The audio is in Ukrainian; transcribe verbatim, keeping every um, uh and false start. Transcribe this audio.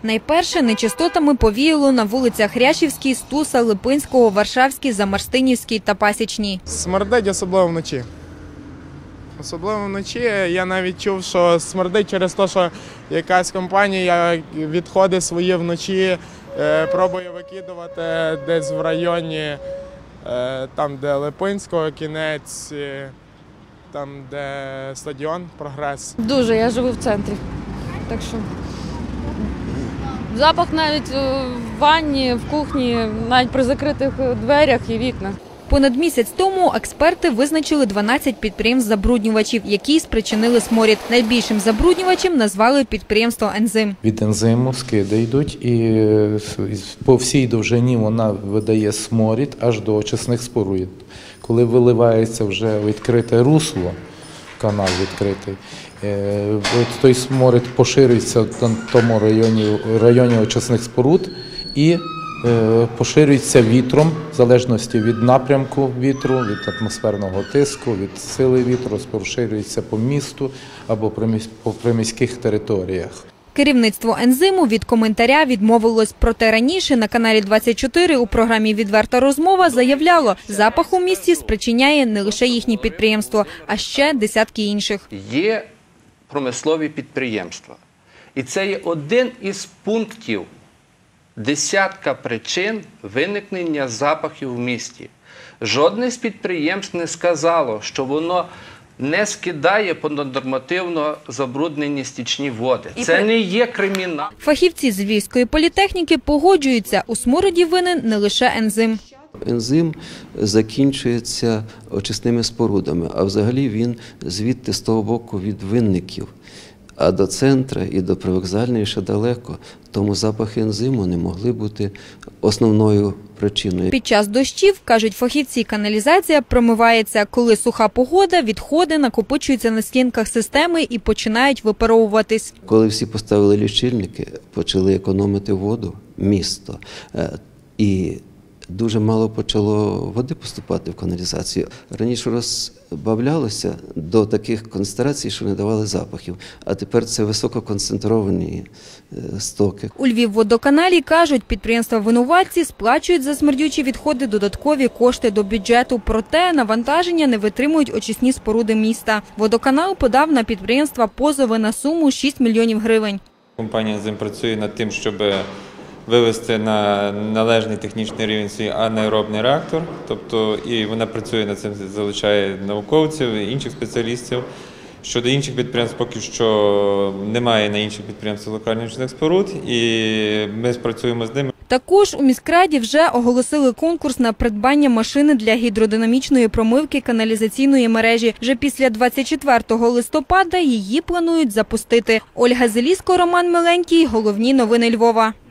Найперше нечистотами повіяло на вулицях Ряшівській, Стуса, Липинського, Варшавській, Замарстинівській та Пасічній. Смердить особливо вночі. Особливо вночі. Я навіть чув, що смердить через те, що якась компанія відходи свої вночі пробує викидувати десь в районі, там де Липинського кінець, там де стадіон «Прогрес». Дуже, я живу в центрі, так що запах навіть в ванні, в кухні, навіть при закритих дверях і вікнах. Понад місяць тому експерти визначили дванадцять підприємств-забруднювачів, які спричинили сморід. Найбільшим забруднювачем назвали підприємство «Ензим». Від ензиму скиди йдуть і по всій довжині вона видає сморід аж до очисних споруд. Коли виливається вже відкрите русло, канал відкритий, той сморід поширюється в тому районі, районі очисних споруд і поширюється вітром, в залежності від напрямку вітру, від атмосферного тиску, від сили вітру, поширюється по місту або по приміських територіях. Керівництво «Ензиму» від коментаря відмовилось. Проте раніше на каналі двадцять чотири у програмі «Відверта розмова» заявляло, запах у місті спричиняє не лише їхнє підприємство, а ще десятки інших. Є промислові підприємства. І це є один із пунктів десятка причин виникнення запахів в місті. Жодне з підприємств не сказало, що воно не скидає понаднормативно забруднені стічні води. Це не є кримінал. Фахівці з Львівської політехніки погоджуються, у смороді винен не лише «Ензим». Ензим закінчується очисними спорудами, а взагалі він звідти з того боку від винників. А до центра і до привокзальної ще далеко, тому запахи ензиму не могли бути основною причиною. Під час дощів, кажуть фахівці, каналізація промивається. Коли суха погода, відходи накопичуються на стінках системи і починають випаровуватись. Коли всі поставили лічильники, почали економити воду, місто, і дуже мало почало води поступати в каналізацію. Раніше розбавлялося до таких концентрацій, що не давали запахів, а тепер це висококонцентровані стоки. У Львівводоканалі кажуть, підприємства-винуватці сплачують за смердючі відходи додаткові кошти до бюджету. Проте навантаження не витримують очисні споруди міста. Водоканал подав на підприємства позови на суму шість мільйонів гривень. Компанія «Ензим» працює над тим, щоб вивести на належний технічний рівень свій анаеробний реактор, тобто і вона працює над цим, залучає науковців, інших спеціалістів. Щодо інших підприємств, поки що немає на інших підприємствах локальних очисних споруд, і ми спрацюємо з ними. Також у міськраді вже оголосили конкурс на придбання машини для гідродинамічної промивки каналізаційної мережі. Вже після двадцять четвертого листопада її планують запустити. Ольга Зеліско, Роман Миленький. Головні новини Львова.